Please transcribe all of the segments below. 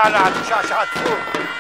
طالع على الشاشات فوق.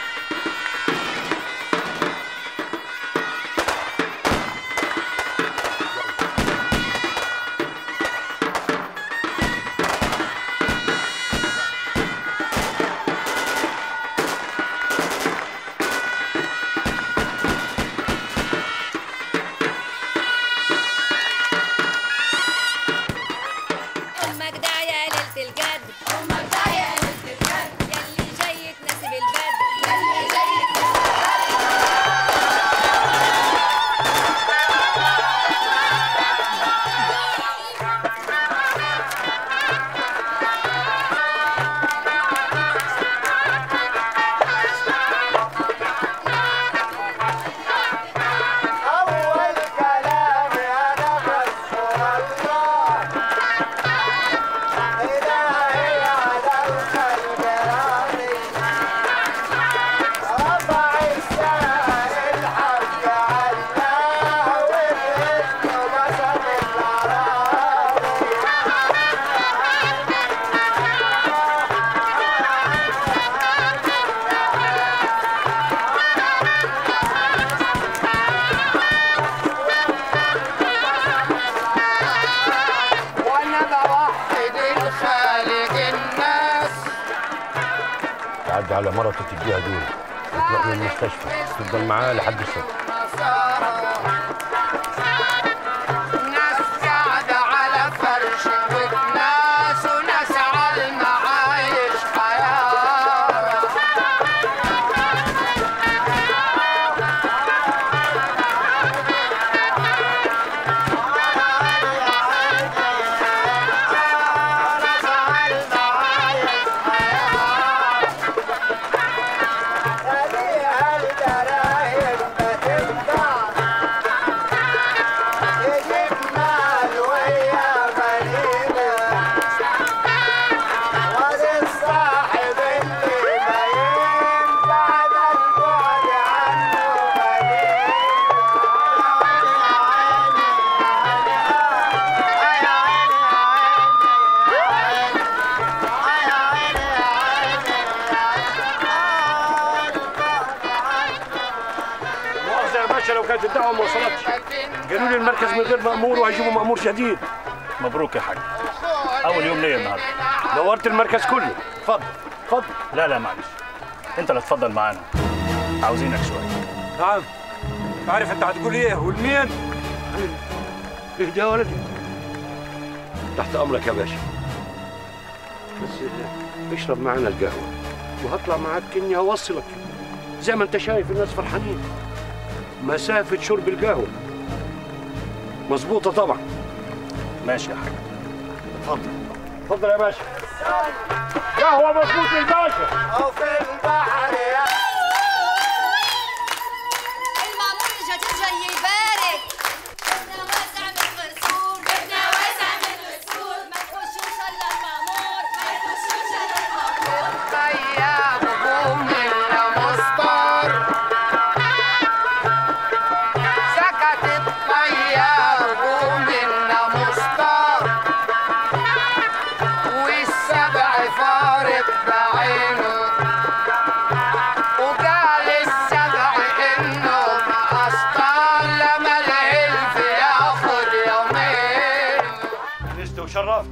تعدي على مرته تديها دول وتروح للمستشفى تفضل معاه لحد الصبح. ناس قاعدة على فرش وناس وناس على المعايش حياة. لو كانت الدعوه ما وصلتش قالوا لي المركز من غير مأمور وهيجيبوا مأمور جديد. مبروك يا حاج، اول يوم ليا النهارده. نورت المركز كله. اتفضل اتفضل. لا معلش، انت اللي تفضل معانا، عاوزينك شويه. نعم، عارف انت هتقول ايه والمين؟ اهدى يا ولدي. تحت امرك يا باشا، بس اشرب معانا القهوه وهطلع معاك اني اوصلك. زي ما انت شايف الناس فرحانين. مسافة شرب القهوة مظبوطة طبعا. ماشي يا حاج. اتفضل اتفضل يا باشا. قهوة مظبوط للباشا. أو في البحر يا المأمور جاي يبارك. بدنا واسع من الغرسول، بدنا واسع من الغرسول. ما يخشوش إلا المأمور، ما يخشوش إلا المأمور. طيب قوم إلا مصدر سكت الطيار قوم إلا مصدر والسبع فارق بعينه وقال السبع إنه ما أسطر لما الهلف ياخد يومين. لست وشرفت.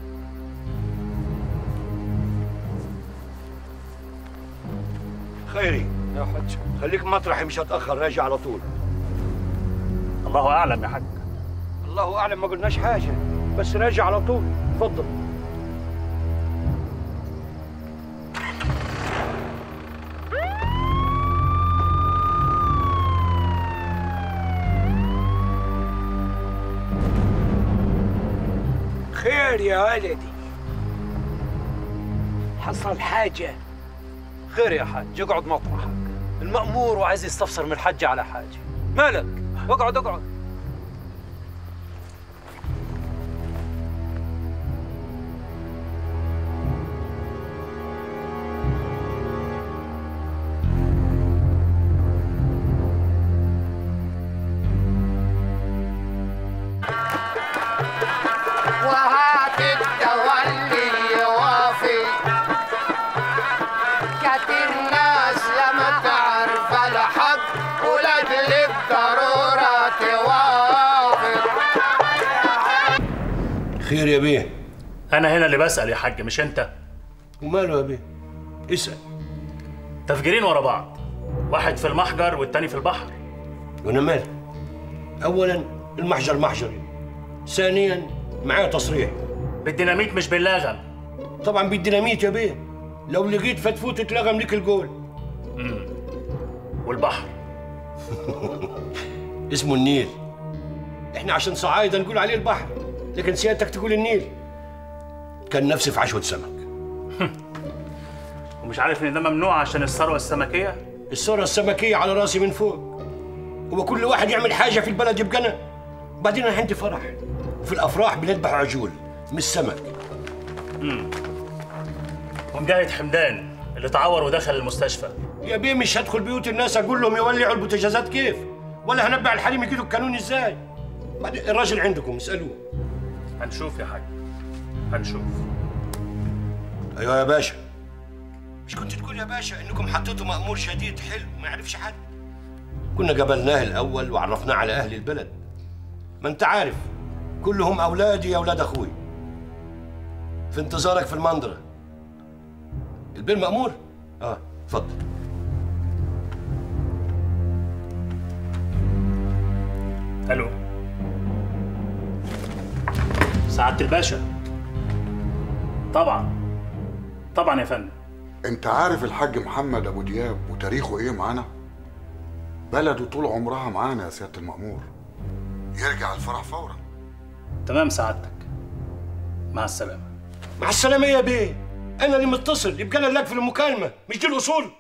خيري يا حاج. خليك مطرحي، مش هتأخر، راجع على طول. الله اعلم يا حاج. الله أعلم، ما قلناش حاجة، بس راجع على طول. اتفضل. خير يا ولدي، حصل حاجة؟ خير يا حاج، اقعد مطرحك. المأمور وعايز يستفسر من الحج على حاجة. مالك؟ اقعد اقعد. وهات الدواء اللي يوافي خير يا بيه؟ انا هنا اللي بسأل يا حاج مش انت. وماله يا بيه؟ اسأل. تفجيرين ورا بعض، واحد في المحجر والتاني في البحر. وانا مالي؟ اولا المحجر محجري، ثانيا معايا تصريح. بالديناميت مش باللغم. طبعا بالديناميت يا بيه، لو لقيت فتفوت اتلغم ليك الجول. والبحر؟ اسمه النيل. احنا عشان صعايدة نقول عليه البحر، لكن سيادتك تقول النيل. كان نفسي في عشوة سمك. ومش عارف ان ده ممنوع عشان الثروة السمكية؟ الثروة السمكية على راسي من فوق. هو كل واحد يعمل حاجة في البلد يبقى أنا. بعدين أنا عندي فرح، وفي الأفراح بنذبح عجول مش سمك. ومجاهد حمدان اللي تعور ودخل المستشفى. يا بيه مش هدخل بيوت الناس أقول لهم يولعوا البوتاجازات كيف، ولا هنبع الحريم يجيبوا القانون إزاي. بعدين الراجل عندكم اسألوه. هنشوف يا حاج، هنشوف. أيوه يا باشا. مش كنت تقول يا باشا إنكم حطيتوا مأمور شديد حلو ما يعرفش حد؟ كنا قبلناه الأول وعرفناه على أهل البلد. ما أنت عارف كلهم أولادي يا أولاد أخوي. في انتظارك في المنظرة. البير مأمور؟ اتفضل. الو. سعادة الباشا. طبعا يا فندم. انت عارف الحاج محمد ابو دياب وتاريخه ايه معانا؟ بلده طول عمرها معانا يا سيادة المأمور. يرجع الفرح فورا. تمام سعادتك. مع السلامة. مع السلامة يا بيه. أنا اللي متصل، يبقى أنا اللي أقفل المكالمة، مش دي الأصول.